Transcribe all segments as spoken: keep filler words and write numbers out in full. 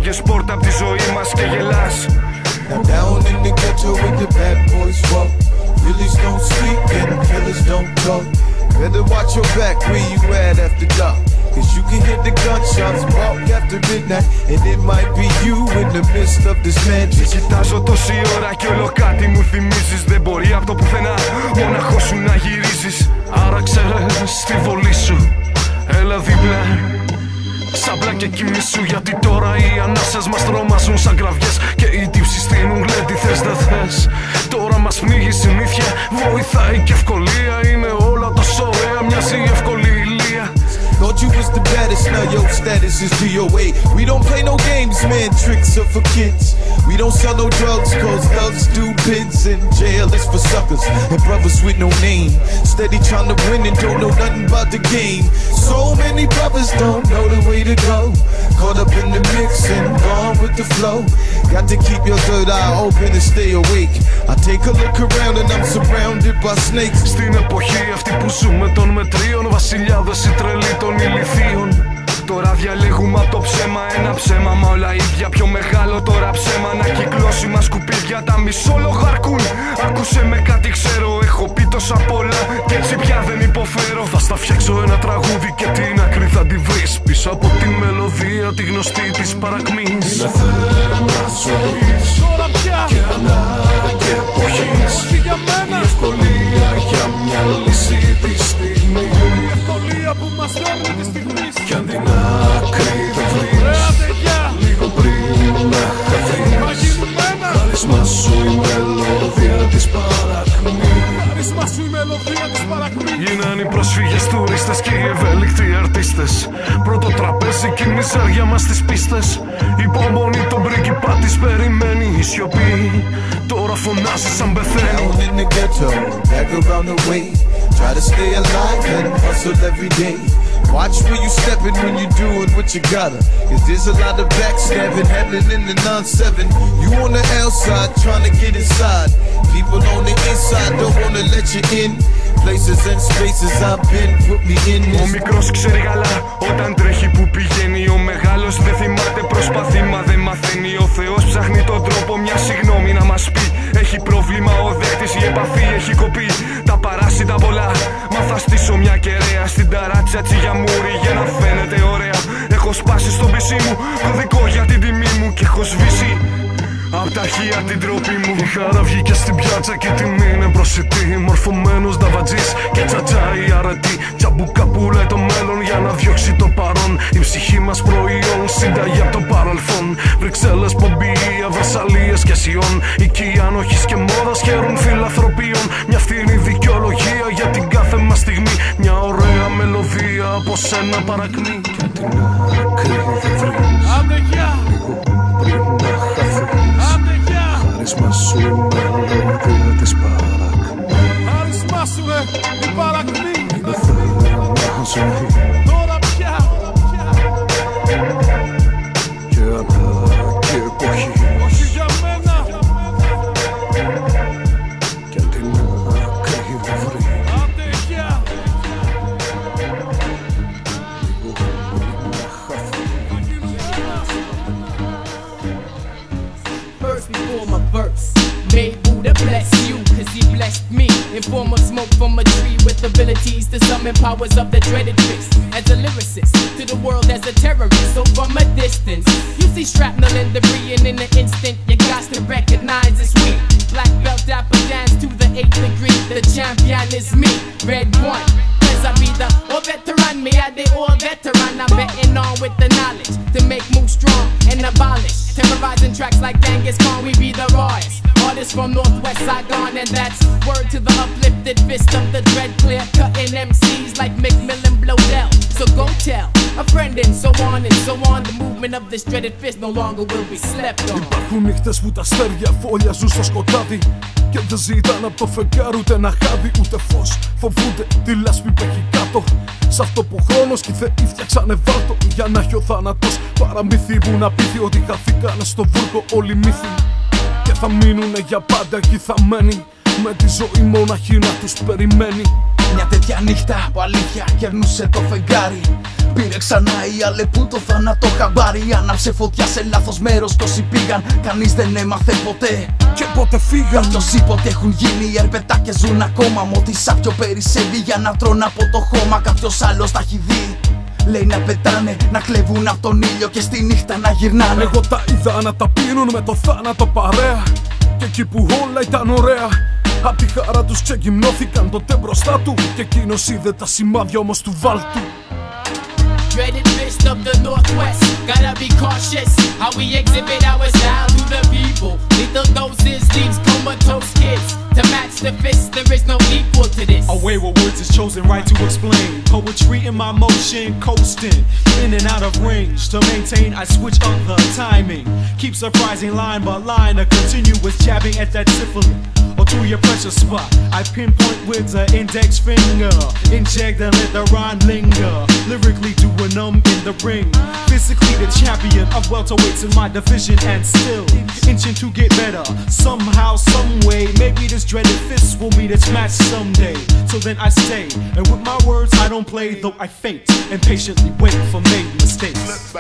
έφυγες πόρτα απ' τη ζωή μας και γελάς. Now down in the ghetto where the bad boys walk, Willies don't sleep and killers don't talk. Better watch your back where you at after dark, cause you can hear the gunshots walk after midnight, and it might be you in the midst of this madness. Κοιτάζω τόση ώρα κι όλο κάτι μου θυμίζεις. Δεν μπορεί από το πουθενά μοναχός σου να γυρίζεις. Άρα ξέρεις τη βολή σου, έλα δίπλα. Σαμπλά και κοιμήσου, γιατί τώρα οι ανάσες μας τρομάζουν σαν κραυγές και οι τύψεις στείνουν, λέει τι θες δεν θες. Τώρα μας πνίγει συνήθεια, βοηθάει και ευκολία. Είναι όλα τόσο ωραία, μοιάζει η ευκολή ηλία. Thought you was the baddest, now your status is D O A. We don't play no games, man, tricks are for kids. We don't sell no drugs, cause thugs do bids. And jail is for suckers and brothers with no name. Steady trying to win and don't know nothing about the game. So many brothers don't know the way to go. Caught up in the mix and gone with the flow. Got to keep your third eye open and stay awake. I take a look around and I'm surrounded by snakes. Στην εποχή αυτή που ζούμε των μετρίων, βασιλιάδες οι τρελοί των ηλιθείων. Τώρα διαλέγουμε από το ψέμα ένα ψέμα, μα όλα ίδια πιο μεγάλο τώρα ψέμα. Να κυκλώσει μα σκουπίδια, τα μισόλογα αρκούν. Άκουσε με κάτι ξέρω, έχω πει τόσα πολλά και έτσι πια δεν υποφέρω. Θα στα φτιάξω ένα τραγούδι και την άκρη θα τη βρεις πίσω από τη μελωδία, τη γνωστή της παρακμής. Είναι θέμα ζωής και ανάγκη εποχής. Η ευκολία για μια λύση τη στιγμή. Η ευκολία που μας φέρνει τη στιγμή. Κι αν την άκρη δεν βρεις λίγο πριν να χαθείς, χάρισμά σου η μελωδία της παρακμής. Χάρισμά σου η μελωδία της παρακμής. Γίναν οι πρόσφυγες τουρίστες και οι ευέλικτοι αρτίστες. Πρώτο τραπέζι και η μιζέρια μας στις πίστες. Υπομονή τον πρίγκιπα της περιμένει. Η σιωπή τώρα φωνάζει σαν πεθαίνει. Down in the ghetto, back around the way. Try to stay alive and hustle every day. Watch where you stepping when you doing what you gotta, cause there's a lot of backstabbing happening in the nine seven. You on the outside trying to get inside. People on the inside don't wanna let you in. Places and spaces I've been, put me in this. Ο μικρός ξέρει καλά όταν τρέχει που πηγαίνει. Ο μεγάλος δεν θυμάται, προσπαθεί μα δεν μαθαίνει. Ο Θεός ψάχνει τον τρόπο μια συγγνώμη να μας πει. Έχει πρόβλημα ο δέχτης, η επαφή έχει κοπεί. Τα παράσιτα πολλά, μα θα στήσω μια κεραία στην ταράτσα τσιγιαμούρι για να φαίνεται ωραία. Έχω σπάσει στον πισί μου κωδικό για την τιμή μου και έχω σβήσει απ' τα αρχεία την τροπή μου. Η χαρά βγήκε στην πιάτσα και η τιμή είναι προσιτή. Μορφωμένος νταβατζής και τσατζάει αρετή. Τσαμπουκά που λέει το μέλλον για να διώξει το παρόν. Η ψυχή μας προϊόν, συνταγή απ' το παρελθόν. Βρυξέλλες, Πομπία, Βρασαλίες και Σιών. Οικία ανοχής και μόδας χαίρουν φιλανθρωπίων. Μια φθηνή δικαιολογία για την κάθε μας στιγμή. Μια ωραία μελωδία από σένα παρακμή. Κι αν την άκρη δεν βρεις λίγο πριν να χαθείς, χάρισμά σου η μελωδία της παρακμής. Χάρισμά σου ρε, η παρακμή. Είναι θέμα ζωή Τώρα πια και ανάγκη εποχής. όχι για μένα. Κι αν την άκρη δεν βρεις Άντε πια. λίγο πριν να χαθείς. First before my verse, made Buddha bless you, cause he blessed me in form of smoke from a tree with abilities to summon powers of the dreaded fist. As a lyricist, to the world as a terrorist, so from a distance you see shrapnel and debris, and in an instant you got to recognize it's we. Black belt apple dance to the eighth degree, the champion is me, red one. Cause I be the all veteran, me I the all veteran. I'm betting on with the knowledge to make moves strong and abolish. Terrorizing tracks like Genghis Khan, we be the rawest. Artists from Northwest Saigon, and that's word to the uplifted fist of the dread, clear cutting M Cs like McMillan Blodell. So go tell a friend and so on and so on. The movement of this dreaded fist no longer will be slept on. Υπάρχουν νύχτες που τα αστέρια φωλιάζουν στο σκοτάδι και δεν ζητάνε από το φεγγάρι ούτε ένα χάδι ούτε φως. Φοβούνται τη λάσπη που έχει κάτω. Σ' αυτό που ο χρόνος και οι θεοί φτιάξανε βάλτο για να έχει ο θάνατος. Παραμύθι που να πείθει ότι χαθήκανε στο βούρκο όλοι οι μύθοι και θα μείνουνε για πάντα εκεί θαμμένοι, με τη ζωή μοναχή να τους περιμένει. Μια τέτοια νύχτα που αλήθεια κερνούσε το φεγγάρι. Πήρε ξανά η Αλεπού το θάνατο χαμπάρι. Άναψε φωτιά σε λάθος μέρος κι όσοι πήγαν κανείς δεν έμαθε ποτέ. Και πότε φύγαν. Κάποιος είπε ότι έχουν γίνει ερπετάκες ζουν ακόμα. Μ' ό,τι σάπιο περισσεύει για να τρώνε από το χώμα. Κάποιος άλλος τα έχει δει. Λέει να πετάνε, να κλέβουν από τον ήλιο και στη νύχτα να γυρνάνε. Εγώ τα είδα να τα πίνουν με το θάνατο παρέα. Και εκεί που όλα ήταν ωραία, απ' τη χαρά τους ξεγυμνώθηκαν τότε μπροστά του. Και εκείνος είδε τα σημάδια όμως του βάλτου. Dreaded fist of the Northwest, gotta be cautious how we exhibit our style to the people. Lethal doses leaves comatose kids. To match the fist, there is no equal to this. Away with words is chosen right to explain. Poetry in my motion, coasting in and out of range. To maintain, I switch up the timing. Keep surprising line by line, a continuous jabbing at that syphilis. Or to your pressure spot, I pinpoint with the index finger. Inject and let the rhyme linger. Lyrically do a numb in the ring. Physically the champion of welterweights in my division. And still inching to get better. Somehow, some way, maybe this dreaded fist will meet its match someday. So then I stay, and with my words I don't play, though I faint and patiently wait for made mistakes.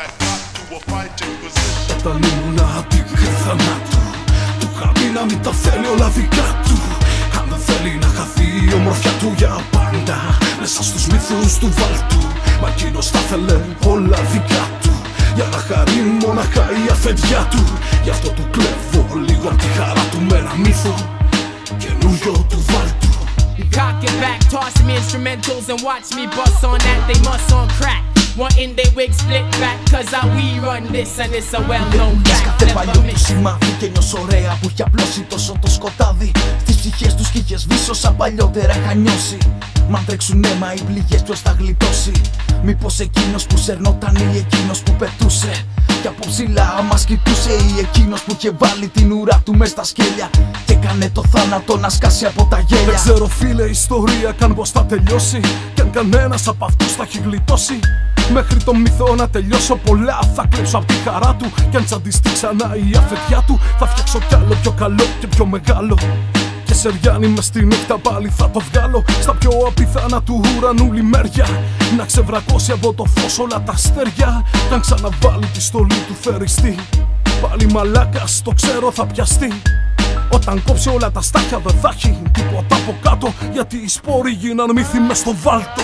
Όταν ήμουν άτυχη θανάτου, του είχα πει να μην τα θέλει όλα δικά του. Αν δεν θέλει να χαθεί η ομορφιά του για πάντα μέσα στους μύθους του βάλτου. Μα εκείνος τα θέλε όλα δικά του, για να χαρεί μοναχά η αφεντιά του. Γι' αυτό του κλέβω λίγο απ' τη χαρά του με ένα μύθο καινούριο του βάλτου. Cock it back, toss me instrumentals and watch me bust on that, they must on crack. Wanting they wig split back, cause how we run this and it's a well-known fact. Κάθε παλιό του σημάδι και νιώσω ωραία που έχει απλώσει τόσο το σκοτάδι. Στις ψυχές τους κι είχε σβήσω σαν παλιότερα είχα νιώσει. Μ' αν τρέξουν αίμα οι πληγές ποιος θα γλιτώσει. Μήπως εκείνος που σερνόταν ή εκείνος που πετούσε κι από ψηλά μας κοιτούσε, ή εκείνος που είχε βάλει την ουρά του μες στα σκέλια και έκανε το θάνατο να σκάσει από τα γέλια. Δεν ξέρω φίλε ιστορία καν πως θα τελειώσει, κι αν κανένας από αυτούς θα έχει γλιτώσει. Μέχρι το μύθο να τελειώσω πολλά θα κλέψω απ' τη χαρά του. Κι αν τσαντιστεί ξανά η αφεντιά του, θα φτιάξω κι άλλο πιο καλό και πιο μεγάλο. Και Σεριάννη μες στη νύχτα πάλι θα το βγάλω στα πιο απίθανα του ουρανού λιμέρια. Να ξεβρακώσει από το φως όλα τα αστέρια. Κι αν ξαναβάλει τη στολή του θεριστή, πάλι μαλάκας το ξέρω θα πιαστεί. Όταν κόψει όλα τα στάχια δεν θα έχει τίποτα από κάτω, γιατί οι σπόροι γίναν μύθοι μες στο βάλτο.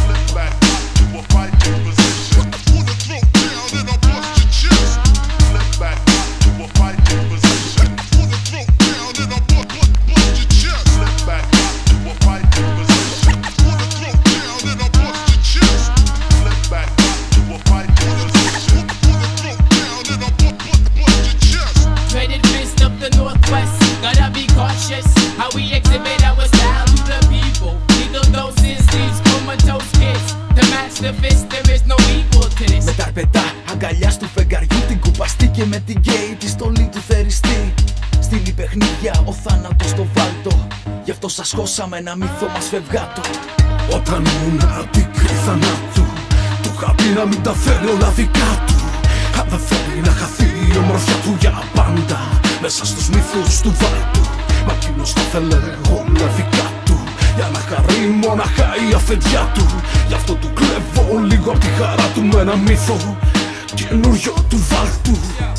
How we exhibit our style to the people. Lethal doses leaves comatose kids. To match the fist, there is no equal to this. Με τα αρπετά αγκαλιά του φεγγαριού την κουπαστήκε με την γκέι τη στολή του θεριστή. Στείλει παιχνίδια ο θάνατος στο βάλτο, γι' αυτό σας χώσαμε ένα μύθο μας φευγάτο. Όταν ήμουν άτυχη θανάτου, του είχα πει να μην τα θέλει όλα δικά του. Αν δεν θέλει να χαθεί η ομορφιά του για πάντα μέσα στους μύθους του βάλτου. Μα εκείνος θα θέλε όλα δικά του, για να χαρεί μοναχά η αφεντιά του. Γι' αυτό του κλέβω λίγο απ' τη χαρά του με ένα μύθο καινούριο του βάλτου.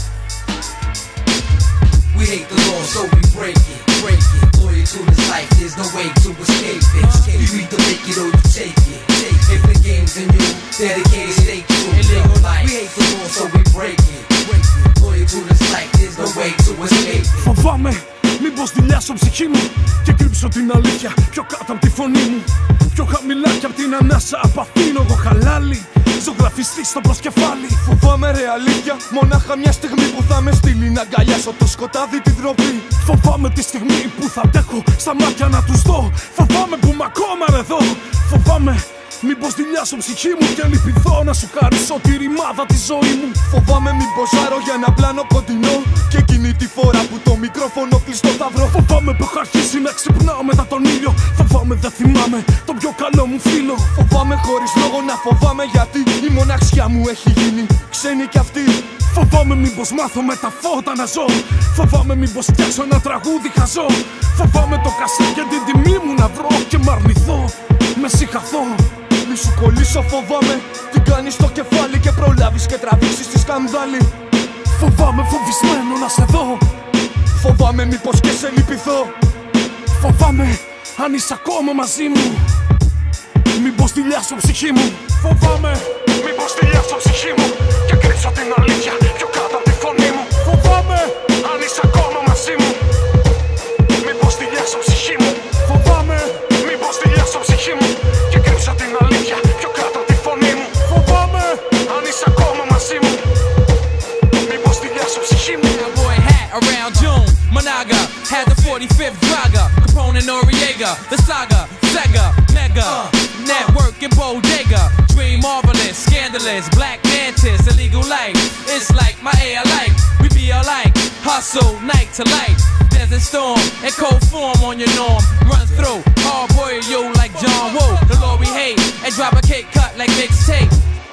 We hate the law, so we break it, break it. Loyal to this life, there's no way to escape it. You either make it or you take it, take it. If the game's in you, dedicated, stay true, live life. We hate the law, so we break it, break it. Loyal to this life, there's no way to escape it. Φοβάμαι μήπως δειλιάσω ψυχή μου και κρύψω την αλήθεια πιο κάτω από τη φωνή μου. Πιο χαμηλά κι απ' την ανάσα απαθήνω εγώ χαλάλι, ζωγραφιστή στο προσκεφάλι. Φοβάμαι ρε αλήθεια, μονάχα μια στιγμή που θα με στείλει να αγκαλιάσω το σκοτάδι την τροπή. Φοβάμαι τη στιγμή που θα αντέχω στα μάτια να τους δω. Φοβάμαι που είμαι ακόμα ρε εδώ. Φοβάμαι μήπως δειλιάσω ψυχή μου και λυπηθώ να σου χαρίσω τη ρημάδα τη ζωή μου. Φοβάμαι μήπως άρω για ένα πλάνο κοντινό και εκείνη τη φορά που το μικρόφωνο κλειστό θα βρω. Φοβάμαι που έχω αρχίσει να ξυπνάω μετά τον ήλιο. Φοβάμαι δεν θυμάμαι τον πιο καλό μου φίλο. Φοβάμαι χωρίς λόγο να φοβάμαι, γιατί η μοναξιά μου έχει γίνει ξένη κι αυτή. Φοβάμαι Φοβάμαι μήπως μάθω με τα φώτα να ζω. Φοβάμαι μήπως φτιάξω ένα τραγούδι χαζό. Φοβάμαι το κασέ και την τιμή μου να βρω και μ' αρνηθώ, με συγχαθώ. Μη σου κολλήσω, φοβάμαι τι κάνεις στο κεφάλι και προλάβεις και τραβήξεις τη σκανδάλη. Φοβάμαι φοβισμένο να σε δω. Φοβάμαι μήπως και σε λυπηθώ. Φοβάμαι αν είσαι ακόμα μαζί μου, μήπως τυλιάσω ψυχή μου. Φοβάμαι μήπως τυλιάσω ψυχή μου και κρύψω την αλήθεια πιο κάτω από τη φωνή μου. Φοβάμαι αν είσαι ακόμα μαζί μου, μήπως τυλιάσω ψυχή μου. Φοβάμαι μήπως τυλιάσω ψυχή μου και κρύψω την αλήθεια πιο κάτω από τη φωνή μου. Φοβάμαι αν είσαι ακόμα μαζί μου, μήπως τυλιάσω ψυχή μου. Boy hat around June, Monaga had the forty-fifth Draga, Capone and Noriega, the saga, Sega, Mega, Network and Bodega, Dream marvelous, scandalous, black mantis, illegal life. It's like my A alike, we be alike, hustle night to light. Desert storm and cold form on your norm, runs through, hard boy yo like John Woo. The Lord we hate and drop a cake cut like mixtape.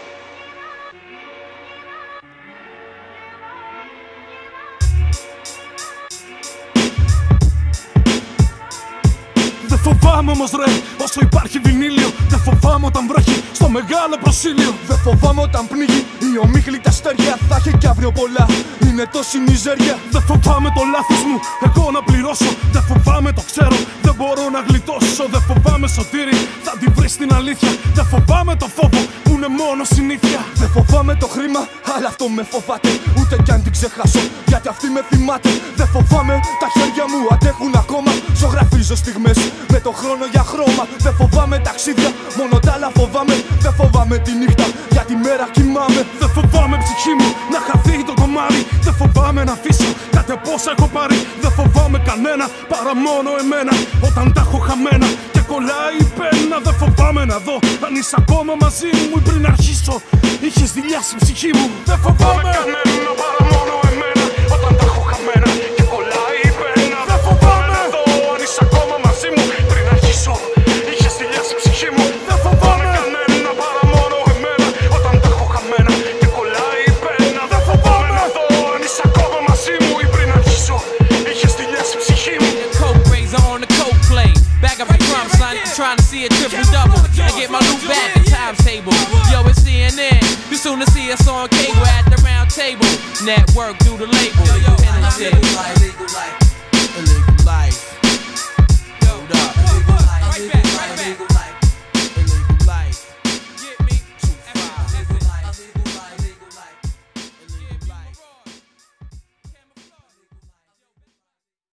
Δεν φοβάμαι όμως ρε, όσο υπάρχει βινίλιο. Δεν φοβάμαι όταν βρέχει στο μεγάλο προσήλιο. Δεν φοβάμαι όταν πνίγει η ομίχλη τα αστέρια. Θα έχει κι αύριο πολλά, είναι τόση μιζέρια. Δεν φοβάμαι το λάθος μου, εγώ να πληρώσω. Δεν φοβάμαι, το ξέρω, δεν μπορώ να γλιτώσω. Δεν φοβάμαι σωτήρι, θα την βρεις την αλήθεια. Δεν φοβάμαι το φόβο που είναι μόνο συνήθεια. Δεν φοβάμαι το χρήμα, αλλά αυτό με φοβάται. Ούτε κι αν την ξεχάσω, γιατί αυτή με θυμάται. Δεν φοβάμαι, τα χέρια μου αντέχουν ακόμα. Ζωγραφίζω στιγμές με το χρόνο για χρώμα. Δεν φοβάμαι ταξίδια, μόνο τ' άλλα φοβάμαι. Δεν φοβάμαι τη νύχτα, για τη μέρα κοιμάμαι. Δεν φοβάμαι ψυχή μου να χαθεί το κομμάτι. Δεν φοβάμαι να αφήσω κάτι πόσα έχω πάρει. Δεν φοβάμαι κανένα παρά μόνο εμένα. Όταν τα έχω χαμένα και κολλάει η πένα. Δεν φοβάμαι να δω αν είσαι ακόμα μαζί μου ή πριν αρχίσω είχες δηλιάσει ψυχή μου. Δεν φοβάμαι κανένα παρά μόνο εμένα. Όταν τα έχω χαμένα και κολλάει η πένα. Δεν φοβάμαι να δω αν είσαι ακόμα μαζί μου πριν αρχίσω είχες δηλιάσει ψυχή μου. Δεν φοβάμαι κανένα παρά μόνο εμένα. Όταν τα έχω χαμένα και κολλάει η πένα. Δεν φοβάμαι να δω αν είσαι ακόμα μαζί μου ή πριν αρχίσω είχες δηλιάσει ψυχή μου. Coke razor on the coke plane, back up the crumb son, trying to see a triple double and get my loot back at times table. Yo, it's C N N, you soon to see us on cable at the round table. Network do the label, yo, yo, illegal life, illegal life, illegal.